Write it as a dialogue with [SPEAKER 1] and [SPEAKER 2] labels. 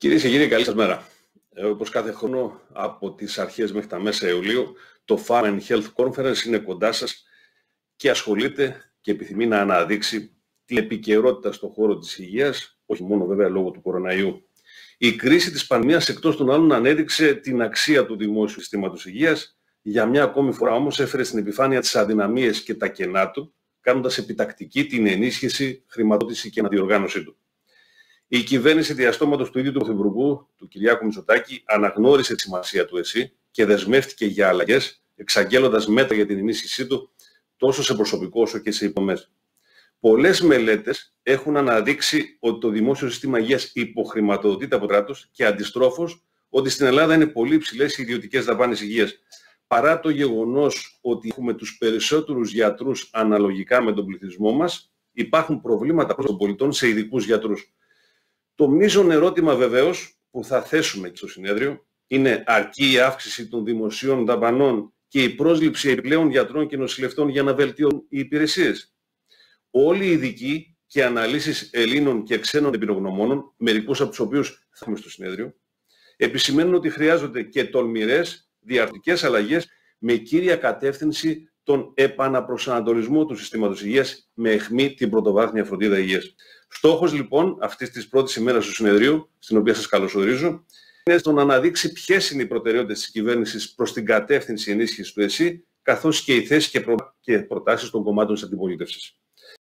[SPEAKER 1] Κυρίες και κύριοι, καλή σας μέρα. Όπως κάθε χρόνο, από τις αρχές μέχρι τα μέσα Ιουλίου, το Pharma and Health Conference είναι κοντά σας και ασχολείται και επιθυμεί να αναδείξει την επικαιρότητα στον χώρο της υγείας, όχι μόνο βέβαια λόγω του κοροναϊού. Η κρίση της πανδημίας εκτός των άλλων ανέδειξε την αξία του δημόσιου συστήματος υγείας, για μια ακόμη φορά όμως έφερε στην επιφάνεια τις αδυναμίες και τα κενά του, κάνοντας επιτακτική την ενίσχυση, χρηματοδότηση και αναδιοργάνωσή του. Η κυβέρνηση διαστόματος του ίδιου του Πρωθυπουργού, του Κυριάκου Μητσοτάκη, αναγνώρισε τη σημασία του ΕΣΥ και δεσμεύτηκε για αλλαγές, εξαγγέλλοντας μέτρα για την ενίσχυσή του τόσο σε προσωπικό όσο και σε υποδομές. Πολλές μελέτες έχουν αναδείξει ότι το δημόσιο σύστημα υγείας υποχρηματοδοτείται από το κράτος και αντιστρόφως ότι στην Ελλάδα είναι πολύ υψηλές οι ιδιωτικές δαπάνες υγείας. Παρά το γεγονός ότι έχουμε τους περισσότερους γιατρούς αναλογικά με τον πληθυσμό μας, υπάρχουν προβλήματα προς των πολιτών σε ειδικούς γιατρούς. Το μείζον ερώτημα βεβαίως που θα θέσουμε στο συνέδριο είναι αρκεί η αύξηση των δημοσίων δαπανών και η πρόσληψη επιπλέον γιατρών και νοσηλευτών για να βελτιώνουν οι υπηρεσίες. Όλοι οι ειδικοί και αναλύσεις Ελλήνων και ξένων εμπειρογνωμόνων, μερικούς από τους οποίους θα έχουμε στο συνέδριο, επισημαίνουν ότι χρειάζονται και τολμηρές διαρθρωτικές αλλαγές με κύρια κατεύθυνση τον επαναπροσανατολισμό του συστήματος υγείας με αιχμή την πρωτοβάθμια φροντίδα υγείας. Στόχος λοιπόν αυτής της πρώτης ημέρας του συνεδρίου, στην οποία σας καλωσορίζω, είναι στο να αναδείξει ποιες είναι οι προτεραιότητες της κυβέρνησης προς την κατεύθυνση ενίσχυσης του ΕΣΥ, καθώς και οι θέσεις και προτάσεις των κομμάτων της αντιπολίτευσης.